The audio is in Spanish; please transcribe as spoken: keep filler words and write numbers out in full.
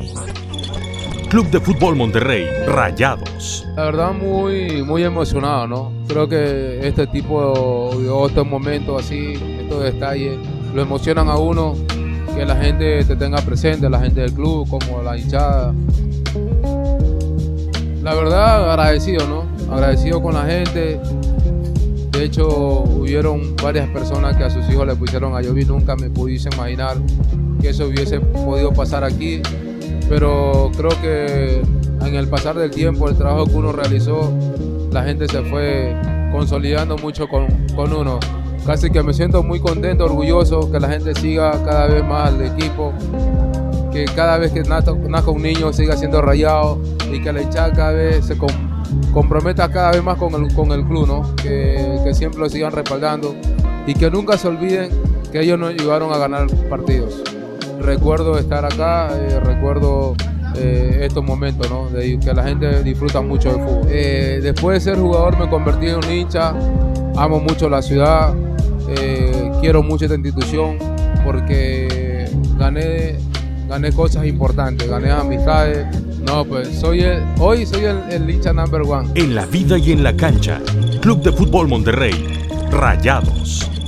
Club de Fútbol Monterrey, Rayados. La verdad muy, muy emocionado, ¿no? Creo que este tipo de estos momentos así, estos detalles, lo emocionan a uno, que la gente te tenga presente, la gente del club, como la hinchada. La verdad agradecido, ¿no? Agradecido con la gente. De hecho, hubieron varias personas que a sus hijos le pusieron a Yovi. Nunca me pudiese imaginar que eso hubiese podido pasar aquí. Pero creo que en el pasar del tiempo, el trabajo que uno realizó, la gente se fue consolidando mucho con, con uno. Casi que me siento muy contento, orgulloso, que la gente siga cada vez más al equipo, que cada vez que nazca un niño siga siendo Rayado y que la hinchada cada vez se com comprometa cada vez más con el, con el club, ¿no? que, que siempre lo sigan respaldando y que nunca se olviden que ellos nos ayudaron a ganar partidos. Recuerdo estar acá, eh, recuerdo eh, estos momentos, ¿no? De que la gente disfruta mucho del fútbol. Eh, después de ser jugador me convertí en un hincha, amo mucho la ciudad, eh, quiero mucho esta institución porque gané, gané cosas importantes, gané amistades. No, pues soy el, hoy soy el, el hincha number one. En la vida y en la cancha, Club de Fútbol Monterrey, Rayados.